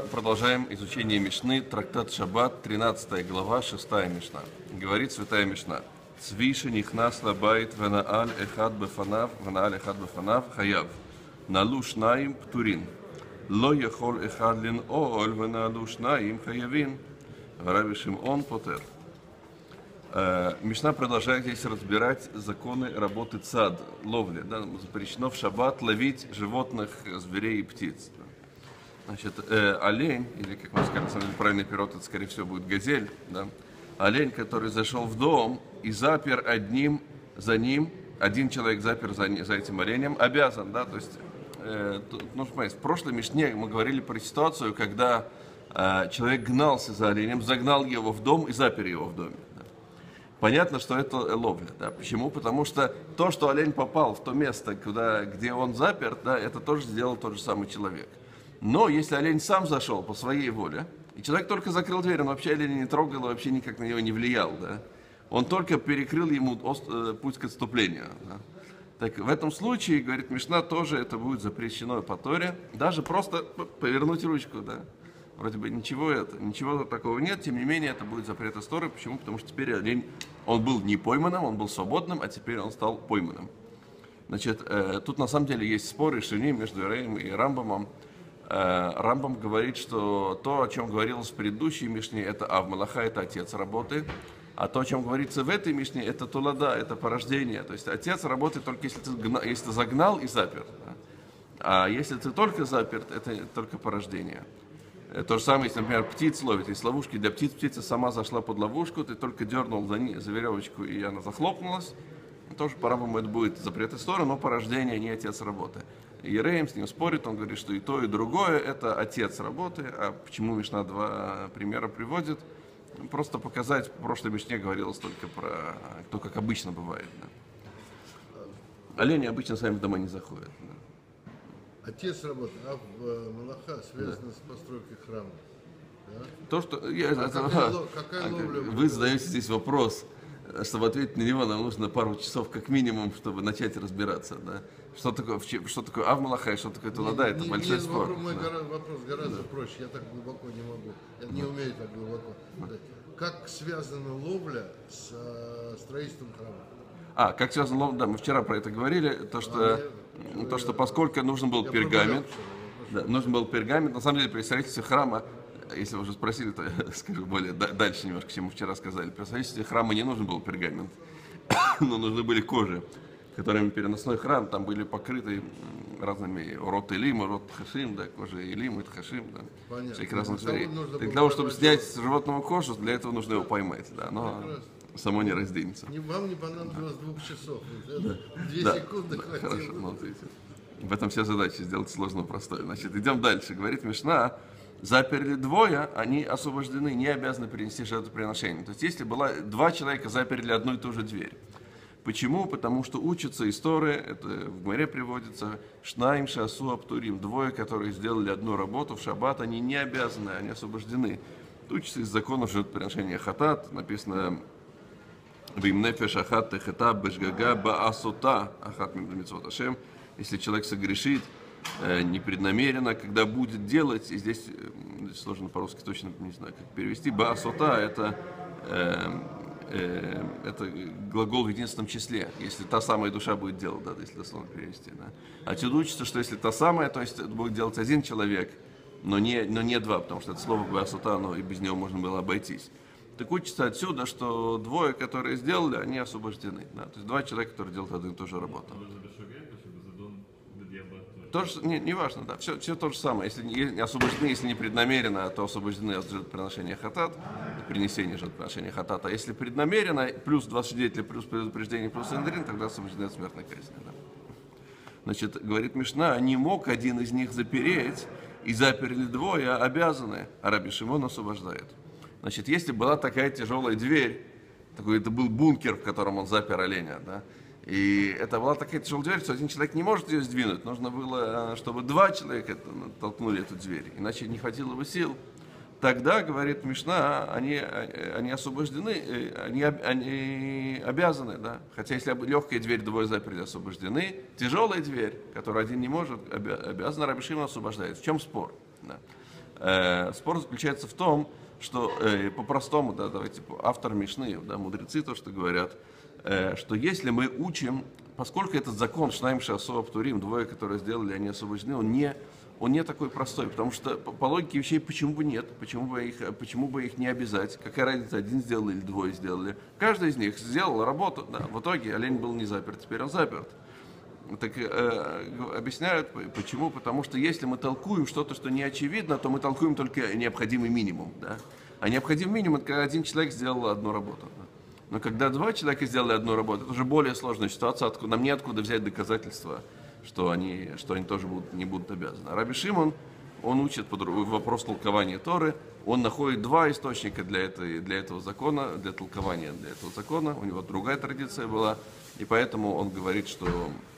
продолжаем изучение Мишны, трактат Шаббат, 13 глава, 6 Мишна. Говорит святая Мишна: «Цвиши нихнас лабайт венааль эхад бефанав, хаяв, налу шнаим птурин, ло яхол эхад лин ооль веналу шнаим хаявин, Раби Шимон потер». Мишна продолжает здесь разбирать законы работы цад, ловли. Да? Запрещено в шаббат ловить животных, зверей и птиц. Значит, олень, или, как мы сказали, правильный перевод, это, скорее всего, будет газель, да? Олень, который зашел в дом и запер за ним, один человек запер за этим оленем, обязан, да, то есть, нужно понять, в прошлой Мишне мы говорили про ситуацию, когда человек гнался за оленем, загнал его в дом и запер его в доме. Да? Понятно, что это ловля, да? Почему? Потому что то, что олень попал в то место, где он запер, да, это тоже сделал тот же самый человек. Но если олень сам зашел по своей воле, и человек только закрыл дверь, он вообще оленя не трогал, вообще никак на него не влиял, да? Он только перекрыл ему путь к отступлению. Да? Так в этом случае, говорит Мишна, тоже это будет запрещено по Торе, даже просто повернуть ручку, да? Вроде бы ничего такого нет, тем не менее это будет запрет из Торы. Почему? Потому что теперь олень, он был не пойманным, он был свободным, а теперь он стал пойманным. Значит, тут на самом деле есть споры между Ираем и Рамбамом. Рамбам говорит, что то, о чем говорилось в предыдущей Мишне, это Ав-Малаха, это отец работы, а то, о чем говорится в этой Мишне, это Тулада, это порождение. То есть отец работает только если ты загнал и запер. Да? А если ты только заперт, это только порождение. То же самое, если, например, птиц ловит, есть ловушки для птиц, птица сама зашла под ловушку, ты только дернул за веревочку, и она захлопнулась. Тоже по Рамбаму это будет запрет из Торы, но порождение не отец работы. Ереем с ним спорит, он говорит, что и то, и другое это отец работы. А почему Мишна два примера приводит? Просто показать, в прошлой Мишне говорилось только про то, как обычно бывает. Да. Олени обычно сами в дома не заходят. Да. Отец работы, Ав-Малаха связано с постройкой храма. Да? То, что какая ловля? Вы задаете здесь вопрос. Чтобы ответить на него, нам нужно пару часов как минимум, чтобы начать разбираться. Да? Что такое Ав-Малаха и что такое Тулада, это большой спор. Мой вопрос гораздо проще, я так глубоко не могу, я не умею так глубоко. Как связана ловля с строительством храма? Как связана ловля, да, мы вчера про это говорили, то, что поскольку нужен был пергамент, на самом деле при строительстве храма, если вы уже спросили, то я скажу более дальше немножко, чем мы вчера сказали. При строительстве храма не нужен был пергамент, но нужны были кожи, которыми переносной храм, там были покрыты разными урод Илим, урод Хашим, да, кожа Илим, это Хашим, да, всяких разных зверей. Для того, чтобы снять с животного кожу, для этого нужно его поймать, да, но само не разденется. Вам не понадобилось 2 часов, 2 секунды хватило. Хорошо, в этом вся задача, сделать сложно простое. Значит, идем дальше. Говорит Мишна, заперли двое, они освобождены, не обязаны принести жертвоприношение. То есть, если было 2 человека, заперли одну и ту же дверь. Почему? Потому что учатся из Торы, это в Гмаре приводится, Шнаим Шасу Аптурим, 2, которые сделали одну работу в шаббат, они не обязаны, они освобождены. Учатся из законов жертвоприношения хатат, написано Вимнефеш ахат техета бешгага баасота ахат мицвот Ашем. Если человек согрешит непреднамеренно, когда будет делать, и здесь сложно по-русски точно не знаю, как перевести, баасота это глагол в единственном числе, если та самая душа будет делать, да, если дословно перевести. Да. Отсюда учится, что если та самая, то есть это будет делать один человек, но не 2, потому что это слово баасота, и без него можно было обойтись. Так учится отсюда, что 2, которые сделали, они освобождены. Да. То есть 2 человека, которые делают одну и ту же работу. Тоже, не важно, да, все то же самое. Если освобождены, если не преднамеренно, то освобождены от жертвоприношения хатат, принесения жертвоприношения хатата. Если преднамеренно, плюс 2 свидетеля, плюс предупреждение, плюс эндрин, тогда освобождены от смертной казни. Да. Значит, говорит Мишна, не мог один из них запереть, и заперли 2, обязаны, а Раби Шимон освобождает. Значит, если была такая тяжелая дверь, это был бункер, в котором он запер оленя, да, и это была такая тяжелая дверь, что один человек не может ее сдвинуть. Нужно было, чтобы 2 человека толкнули эту дверь, иначе не хватило бы сил. Тогда, говорит Мишна, они освобождены, они обязаны, да. Хотя если легкая дверь 2 заперли, освобождены, тяжелая дверь, которую один не может, обязана, Раби Шимон освобождает. В чем спор? Да. Спор заключается в том, что по-простому, да, давайте, автор Мишны, да, мудрецы то, что говорят, что если мы учим, поскольку этот закон Шнаим Шеасо Аптурим, двое, которые сделали, они освобождены, он не такой простой, потому что по логике вещей почему бы нет, почему бы их не обязать, какая разница, один сделал или двое сделали. Каждый из них сделал работу, да, в итоге олень был не заперт, теперь он заперт. Так объясняют, почему, потому что если мы толкуем что-то, что не очевидно, то мы толкуем только необходимый минимум, да? А необходимый минимум — это когда один человек сделал одну работу. Да? Но когда два человека сделали одну работу, это уже более сложная ситуация, нам неоткуда взять доказательства, что они тоже не будут обязаны. Раби Шимон, он учит вопрос толкования Торы, он находит два источника для этого закона, для толкования для этого закона, у него другая традиция была, и поэтому он говорит, что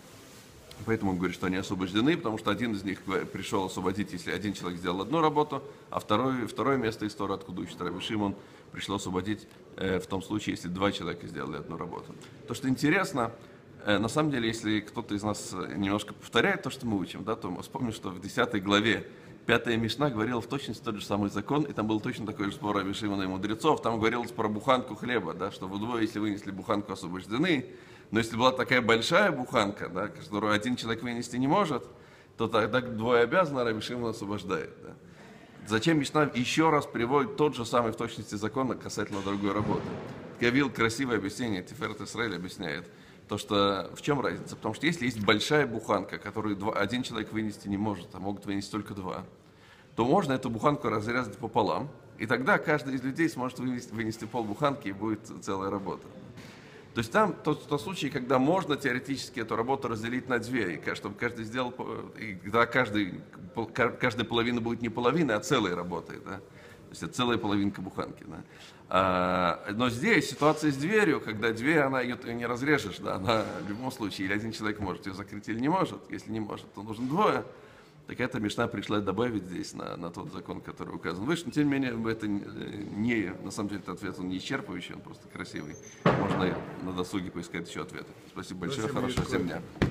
они освобождены, потому что один из них пришел освободить, если один человек сделал одну работу, а второе место из Торы, откуда учит Раби Шимон, пришло освободить в том случае, если два человека сделали одну работу. То, что интересно, на самом деле, если кто-то из нас немножко повторяет то, что мы учим, да, то мы вспомним, что в 10 главе 5-я Мишна говорила в точности тот же самый закон, и там был точно такой же спор Раби Шимона и мудрецов, там говорилось про буханку хлеба, да, что вы двое, если вынесли буханку, освобождены. Но если была такая большая буханка, да, которую один человек вынести не может, то тогда двое обязаны, а Раби Шимон освобождает. Да. Зачем Мишна еще раз приводит тот же самый в точности закон касательно другой работы? Я видел красивое объяснение, Тиферет Исраэль объясняет, то, что в чем разница? Потому что если есть большая буханка, которую один человек вынести не может, а могут вынести только два, то можно эту буханку разрезать пополам, и тогда каждый из людей сможет вынести полбуханки, и будет целая работа. То есть там тот случай, когда можно теоретически эту работу разделить на две, и чтобы каждый сделал, и когда каждая половина будет не половина, а целой работой, да? То есть это целая половинка буханки. Да? Но здесь ситуация с дверью, когда дверь, ее не разрежешь, да? Она в любом случае, или один человек может ее закрыть, или не может. Если не может, то нужно двое. Так эта Мишна пришла добавить здесь на тот закон, который указан выше. Но тем не менее, это не, на самом деле, этот ответ он не исчерпывающий, он просто красивый. Можно на досуге поискать еще ответы. Спасибо большое, хорошего всем дня.